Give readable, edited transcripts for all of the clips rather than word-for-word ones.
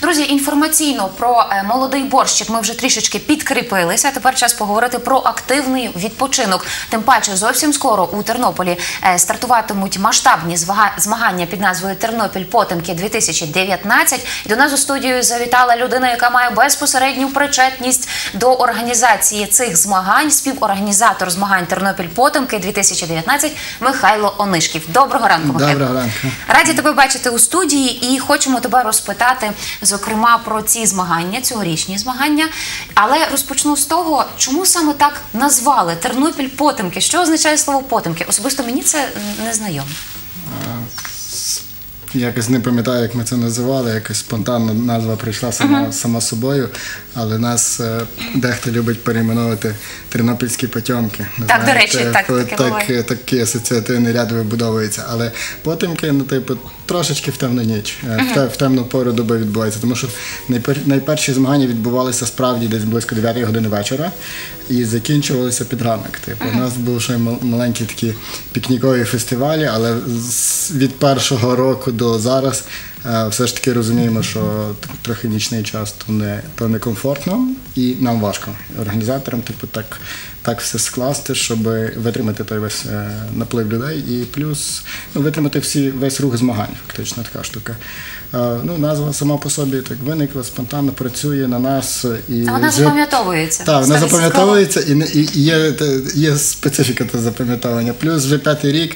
Друзі, інформаційно про молодий борщик ми вже трішечки підкріпилися. Тепер час поговорити про активний відпочинок. Тим паче, зовсім скоро у Тернополі стартуватимуть масштабні змагання під назвою «Тернопіль Потемки-2019». І до нас у студію завітала людина, яка має безпосередню причетність до організації цих змагань, співорганізатор змагань «Тернопіль Потемки-2019» Михайло Онишків. Доброго ранку, Михайло. Доброго ранку. Раді тебе бачити у студії і хочемо тебе розпитати, зокрема, про ці змагання, цьогорічні змагання. Але розпочну з того, чому саме так назвали «Тернопіль Потемки». Що означає слово «Потемки»? Особисто мені це не знайомо. Якось не пам'ятаю, як ми це називали, якось спонтанно назва прийшла сама собою, але нас дехто любить перейменовувати «Тернопільські потьомки». Так, до речі, таке такий асоціативний ряд вибудовується. Але потемки, трошечки в темну ніч, в темну пору доби відбувається. Тому що найперші змагання відбувалися справді десь близько 9 години вечора і закінчувалися під ранок. У нас був ще маленькі такі пікнікові фестивалі, але від першого року до зараз все ж таки розуміємо, що трохи нічний час то не комфортно і нам важко. Організаторам так все скласти, щоб витримати той весь наплив людей і плюс витримати весь рух змагань, фактично така штука. Назва сама по собі так виникла, спонтанно працює на нас. А вона запам'ятовується. Так, вона запам'ятовується і є специфіка та запам'ятовування. Плюс вже 5-й рік,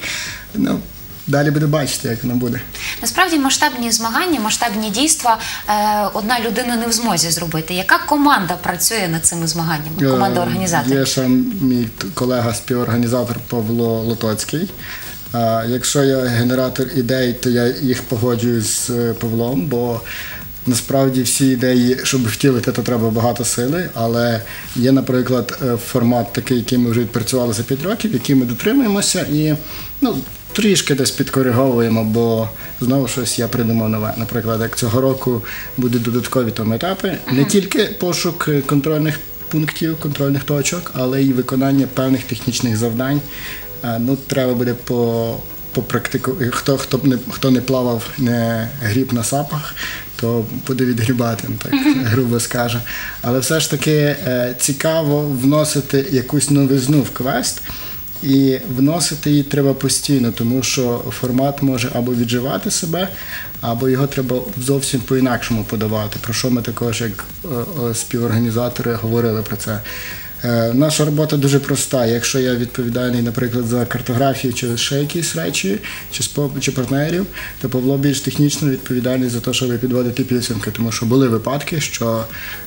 далі буде бачити, як воно буде. Насправді масштабні змагання, масштабні дійства одна людина не в змозі зробити. Яка команда працює над цими змаганнями? Команда організаторів? Є ще мій колега-співорганізатор Павло Лотоцький. Якщо я генератор ідей, то я їх погоджую з Павлом, бо насправді всі ідеї, щоб втілити, то треба багато сили, але є, наприклад, формат такий, який ми вже відпрацювали за 5 років, який ми дотримуємося і трішки десь підкориговуємо, бо знову щось я придумав нове. Наприклад, як цього року будуть додаткові там етапи, не тільки пошук контрольних пунктів, контрольних точок, але й виконання певних технічних завдань. Треба буде попрактикувати. Хто не плавав, не гріб на сапах, то буде відгрібати, так грубо скажу. Але все ж таки цікаво вносити якусь новизну в квест, і вносити її треба постійно, тому що формат може або відживати себе, або його треба зовсім по-інакшому подавати, про що ми також, як співорганізатори, говорили про це. Наша робота дуже проста. Якщо я відповідальний, наприклад, за картографію чи ще якісь речі, чи партнерів, то Павло більш технічно відповідальний за те, щоб підводити підсумки. Тому що були випадки, що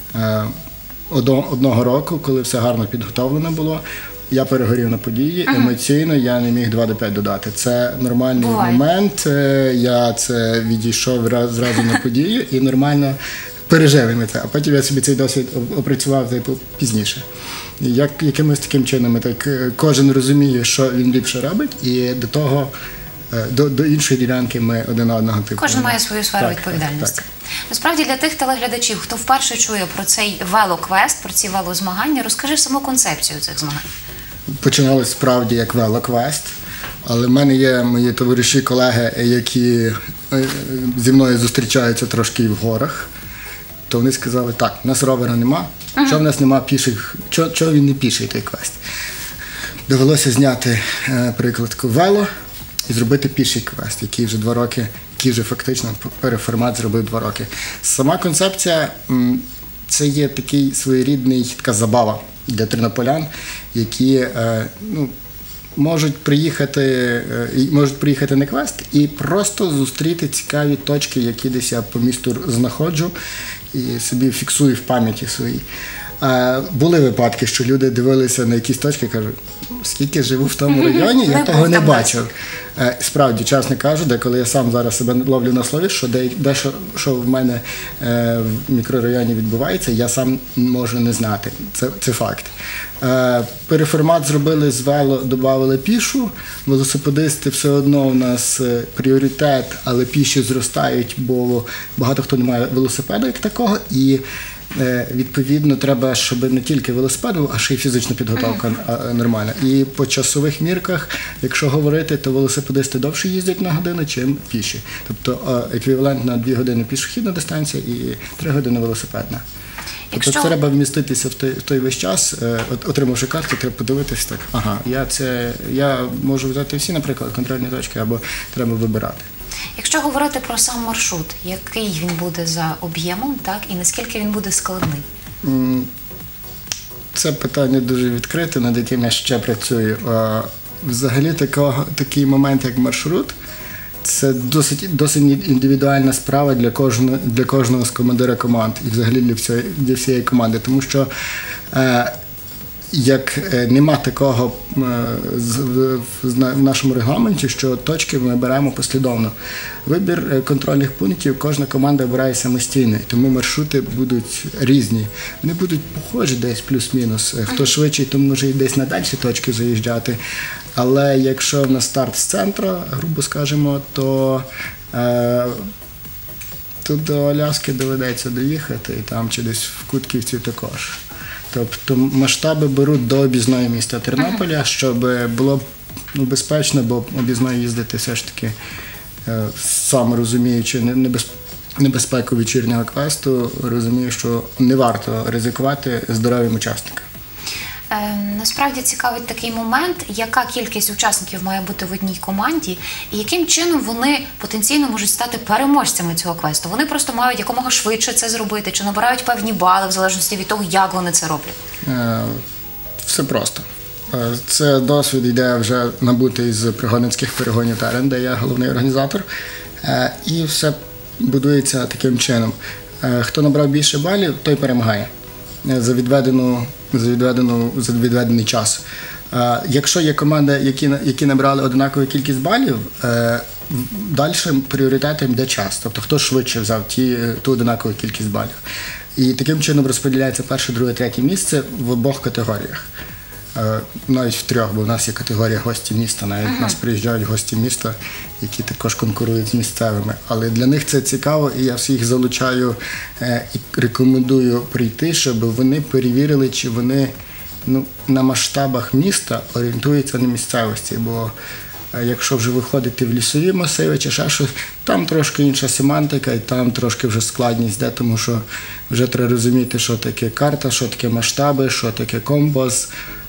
одного року, коли все гарно підготовлено було, я перегорів на події, емоційно я не міг 2 до 5 додати. Це нормальний момент, я це відійшов зразу на подію і нормально пережили це, а потім я собі цей досвід опрацював пізніше. Якимось таким чином кожен розуміє, що він ліпше робить, і до того, до іншої ділянки ми один одного Кожен має свою сферу відповідальності. Так. Насправді, для тих телеглядачів, хто вперше чує про цей велоквест, про ці велозмагання, розкажи саму концепцію цих змагань. Починалось справді як велоквест, але в мене є мої товариші, колеги, які зі мною зустрічаються трошки і в горах. То вони сказали, так, у нас ровера нема, що в нас нема піших, чого він не піший той квест. Довелося зняти приклад вело і зробити піший квест, який вже 2 роки, який вже фактично переформат зробив 2 роки. Сама концепція – це є такий своєрідний, така забава для тернополян, які можуть приїхати на квест і просто зустріти цікаві точки, які десь я по місту знаходжу і собі фіксую в пам'яті своїй. Були випадки, що люди дивилися на якісь точки і кажуть, скільки живу в тому районі, я того не бачив. Справді, чесно кажу, деколи я сам зараз себе ловлю на слові, що дещо, що в мене в мікрорайоні відбувається, я сам можу не знати. Це факт. Переформат зробили з вело, додали пішу. Велосипедисти все одно у нас пріоритет, але піші зростають, бо багато хто не має велосипеда як такого. І відповідно, треба, щоб не тільки велосипед був, а ще й фізична підготовка нормальна. І по часових мірках, якщо говорити, то велосипедисти довше їздять на годину, чим піші. Тобто еквівалентна 2 години пішохідна дистанція і 3 години велосипедна. Тобто це треба вміститися в той весь час, отримавши карту, треба подивитися так, ага, я можу взяти всі, наприклад, контрольні точки, або треба вибирати. Якщо говорити про сам маршрут, який він буде за об'ємом, так, і наскільки він буде складний? Це питання дуже відкрите, над яким я ще працюю. Взагалі такий момент, як маршрут, це досить індивідуальна справа для кожного з командира команд і взагалі для всієї команди, тому що як нема такого в нашому регламенті, що точки ми беремо послідовно. Вибір контрольних пунктів кожна команда обирає самостійно, тому маршрути будуть різні. Вони будуть похожі десь плюс-мінус. Хто швидший, то може і десь на дальші точки заїжджати. Але якщо в нас старт з центру, грубо скажемо, то тут до Аляски доведеться доїхати, і там чи десь в Кутківці також. Тобто масштаби беруть до об'їзної міста Тернополя, щоб було безпечно, бо об'їзною їздити все ж таки, сам розуміючи небезпеку вечірнього квесту, розумію, що не варто ризикувати здоров'ям учасника. Насправді цікавить такий момент, яка кількість учасників має бути в одній команді і яким чином вони потенційно можуть стати переможцями цього квесту. Вони просто мають якомога швидше це зробити, чи набирають певні бали в залежності від того, як вони це роблять? Все просто. Це досвід йде вже набутий з пригодницьких перегонів Терен, де я головний організатор. І все будується таким чином. Хто набрав більше балів, той перемагає за відведений час. Якщо є команди, які набрали однакову кількість балів, далі пріоритетом йде час. Тобто хто швидше взяв ту однакову кількість балів. І таким чином розподіляється перше, друге, третє місце в обох категоріях. Навіть в 3, бо в нас є категорія гості міста, навіть в нас приїжджають гості міста, які також конкурують з місцевими. Але для них це цікаво, і я всіх залучаю і рекомендую прийти, щоб вони перевірили, чи вони на масштабах міста орієнтуються на місцевості. Бо якщо вже виходити в лісові масиви чи ще щось, там трошки інша семантика і там трошки вже складність йде, тому що вже треба розуміти, що таке карта, що таке масштаби, що таке компас.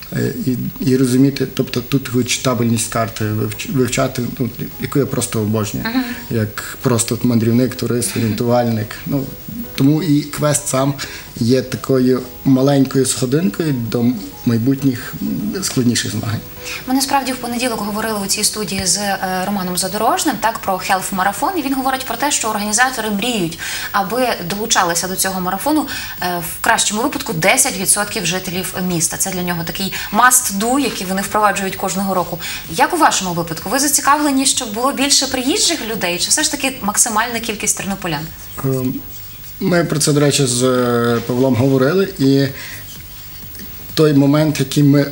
І розуміти, тобто тут хоч табельність карти вивчати, яку я просто обожнюю, як просто мандрівник, турист, орієнтувальник. Тому і квест сам є такою маленькою сходинкою до майбутніх складніших змагань. Ми насправді в понеділок говорили у цій студії з Романом Задорожним, так, про Health Marathon, і він говорить про те, що організатори мріють, аби долучалися до цього марафону в кращому випадку 10% жителів міста. Це для нього такий must-do, який вони впроваджують кожного року. Як у вашому випадку? Ви зацікавлені, щоб було більше приїжджих людей, чи все ж таки максимальна кількість тернополян? Ми про це, до речі, з Павлом говорили, і той момент, який ми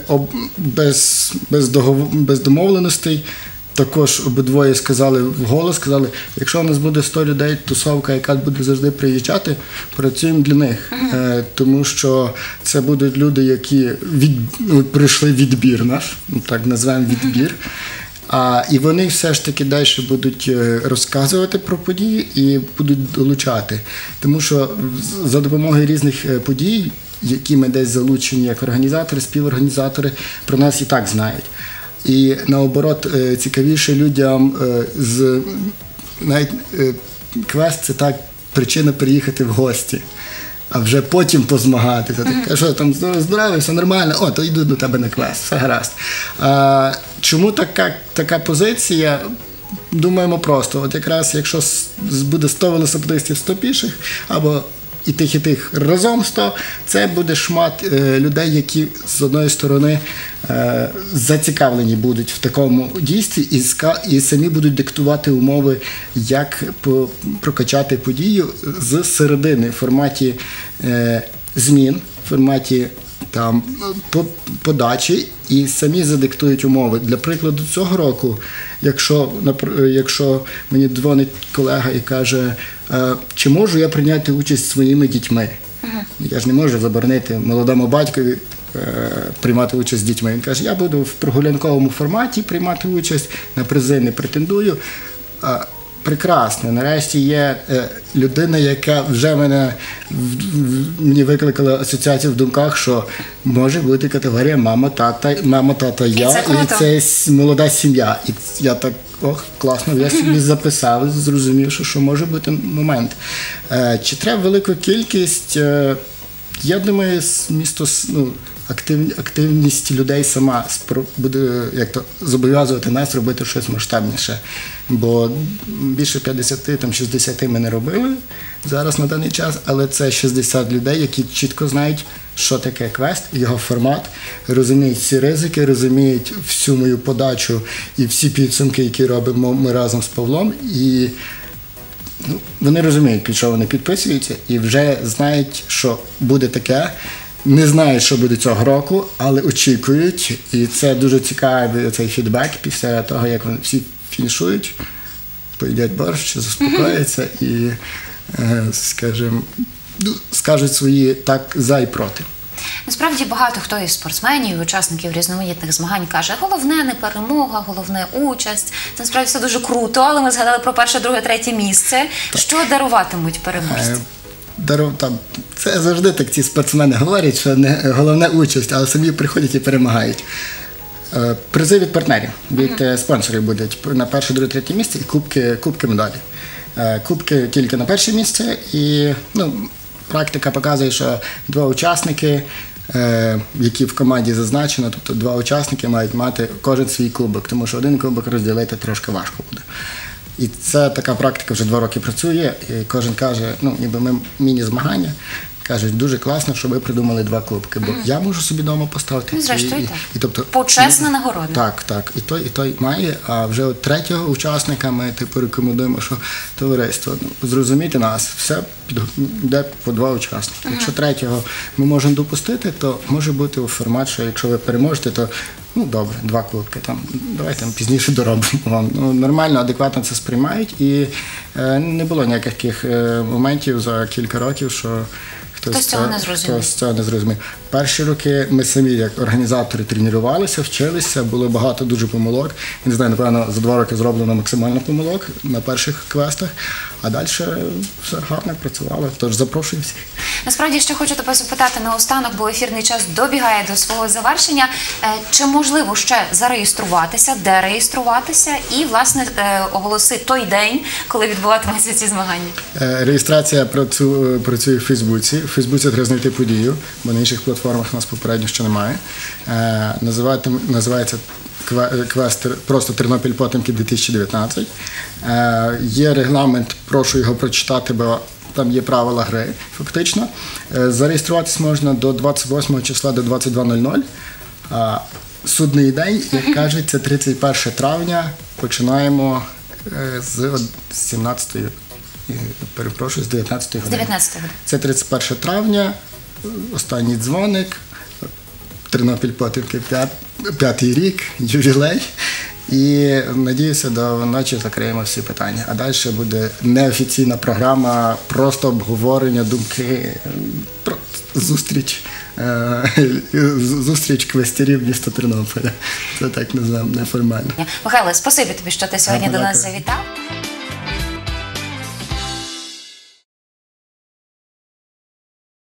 без домовленостей, також обидвоє сказали вголос, сказали, якщо у нас буде 100 людей, тусовка, яка буде завжди приїжджати, працюємо для них. Тому що це будуть люди, які пройшли відбір наш, так назвемо відбір. І вони все ж таки далі будуть розказувати про події і будуть долучати. Тому що за допомогою різних подій, які ми десь залучені як організатори, співорганізатори, про нас і так знають. І наоборот, цікавіше людям навіть квест – це так причина приїхати в гості, а вже потім позмагатися. Ти кажеш, що там здоровий, все нормально, то йду до тебе на квест, все гаразд. Чому така позиція? Думаємо просто, от якраз якщо буде 100 велосипедистів, 100 піших, або і тих разом 100, це буде шмат людей, які з одної сторони зацікавлені будуть в такому дійстві і самі будуть диктувати умови, як прокачати подію з середини в форматі змін, в форматі подачі і самі задиктують умови. Для прикладу, цього року, якщо мені дзвонить колега і каже, чи можу я прийняти участь зі своїми дітьми? Я ж не можу заборонити молодому батькові приймати участь з дітьми. Він каже, я буду в прогулянковому форматі приймати участь, на призи не претендую. Прекрасно. Нарешті є людина, яка вже мені викликала асоціацію в думках, що може бути категорія мама, тата, я, і це молода сім'я. І я так, класно, я собі записав, зрозумів, що може бути момент. Чи треба велику кількість? Я думаю, місто, активність людей сама буде зобов'язувати нас робити щось масштабніше. Бо більше 50-60 ми не робили зараз на даний час, але це 60 людей, які чітко знають, що таке квест, його формат, розуміють всі ризики, розуміють всю мою подачу і всі підсумки, які робимо ми разом з Павлом. І вони розуміють, під що вони підписуються, і вже знають, що буде таке. Не знають, що буде цього року, але очікують. І це дуже цікавий цей фідбек після того, як вони всі фінішують, поїдять борщ, заспокояться і, скажімо, скажуть свої так за і проти. Насправді багато хто із спортсменів і учасників різноманітних змагань каже, головне не перемога, головне участь. Це насправді все дуже круто, але ми згадали про перше, друге, третє місце. Так. Що даруватимуть переможці? Це завжди так ці спортсмени говорять, що не головне участь, але самі приходять і перемагають. Призи від партнерів, від спонсорів будуть на перше, друге, третє місце і кубки медалі. Кубки тільки на перше місце і практика показує, що два учасники, які в команді зазначено, тобто два учасники мають мати кожен свій кубок, тому що один кубок розділити трошки важко буде. І це така практика вже 2 роки працює, і кожен каже, ніби ми міні-змагання, кажуть, дуже класно, що ви придумали 2 кубки, бо я можу собі вдома поставити. Зрештою, так. Почесна нагорода. Так. І той має, а вже от третього учасника ми рекомендуємо, що товариство, зрозумійте нас, все йде по 2 учасники. Якщо третього ми можемо допустити, то може бути у формат, що якщо ви переможете, то добре, 2 кубки, давайте пізніше доробимо вам. Нормально, адекватно це сприймають і не було ніяких таких моментів за кілька років, що хтось цього не зрозумів. Перші роки ми самі, як організатори, тренувалися, вчилися, було багато дуже помилок. Я не знаю, напевно, за 2 роки зроблено максимально помилок на перших квестах, а далі все гарно працювало, тож запрошую всіх. Насправді, ще хочу тебе запитати наостанок, бо ефірний час добігає до свого завершення. Чи можливо ще зареєструватися, де реєструватися і, власне, оголосити той день, коли відбуватимуться ці змагання? Реєстрація працює в Фейсбуці. В Фейсбуці треба знайти подію, бо на інших платформах у нас попередньо ще немає. Називається квест просто Тернопіль Потемки 2019. Є регламент, прошу його прочитати, бо там є правила гри, фактично. Зареєструватись можна до 28 числа, до 22:00. Судний день, як кажуть, це 31 травня. Починаємо з 17-ї, перепрошую, з 19-ї години. Це 31 травня, останній дзвоник, Тернопіль Потемки, 5-й рік, ювілей. І, надіюся, до ночі закриємо всі питання. А далі буде неофіційна програма, просто обговорення, думки, зустріч квестерів міста Тернополя. Це так неформально. Михайло, спасибі тобі, що ти сьогодні до нас завітав.